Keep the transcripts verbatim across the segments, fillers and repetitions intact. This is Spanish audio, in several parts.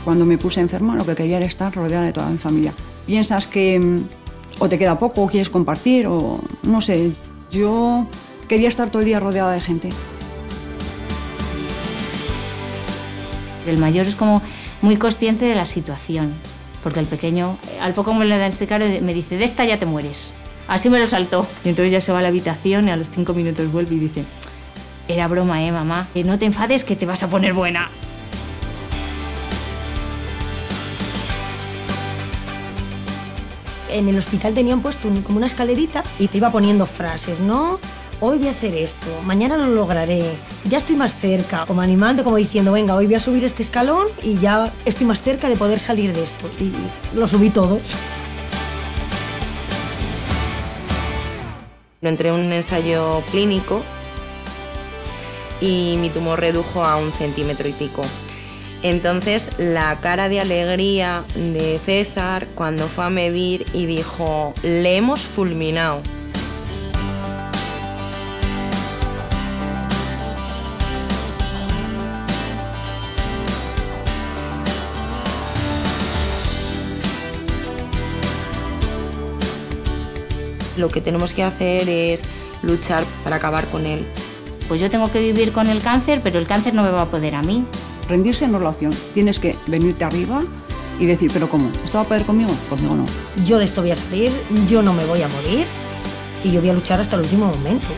Cuando me puse enferma, lo que quería era estar rodeada de toda mi familia. Piensas que mm, o te queda poco, o quieres compartir, o no sé. Yo quería estar todo el día rodeada de gente. El mayor es como muy consciente de la situación, porque el pequeño, al poco me le diagnosticaron, me dice, de esta ya te mueres. Así me lo saltó. Y entonces ya se va a la habitación y a los cinco minutos vuelve y dice, era broma, eh, mamá, que no te enfades que te vas a poner buena. En el hospital tenían puesto un, como una escalerita y te iba poniendo frases, ¿no? Hoy voy a hacer esto, mañana lo lograré, ya estoy más cerca, como animando, como diciendo, venga, hoy voy a subir este escalón y ya estoy más cerca de poder salir de esto. Y lo subí todos. Lo entré en un ensayo clínico y mi tumor redujo a un centímetro y pico. Entonces, la cara de alegría de César cuando fue a medir y dijo, le hemos fulminado. Lo que tenemos que hacer es luchar para acabar con él. Pues yo tengo que vivir con el cáncer, pero el cáncer no me va a poder a mí. Rendirse no es la opción. Tienes que venirte arriba y decir, ¿pero cómo? ¿Esto va a poder conmigo? Conmigo no. Yo de esto voy a salir, yo no me voy a morir y yo voy a luchar hasta el último momento.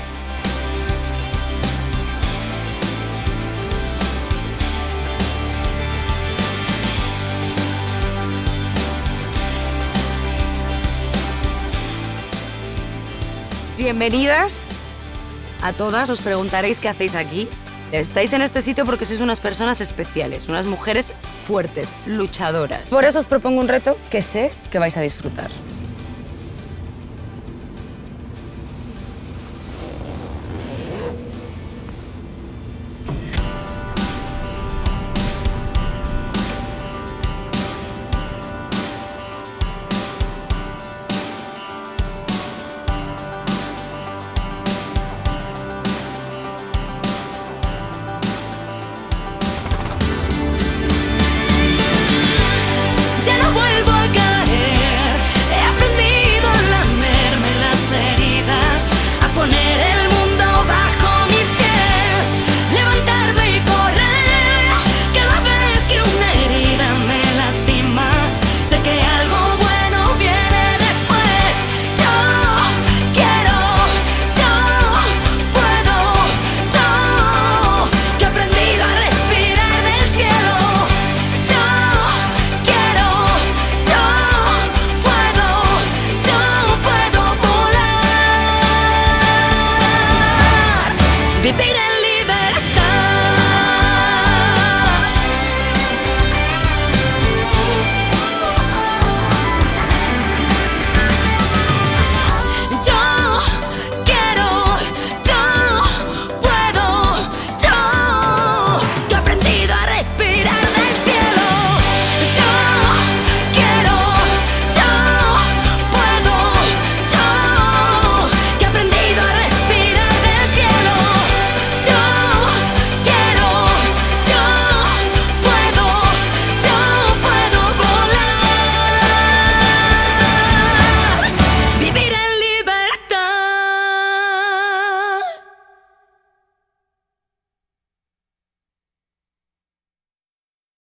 Bienvenidas a todas, os preguntaréis qué hacéis aquí. Estáis en este sitio porque sois unas personas especiales, unas mujeres fuertes, luchadoras. Por eso os propongo un reto que sé que vais a disfrutar. Vivir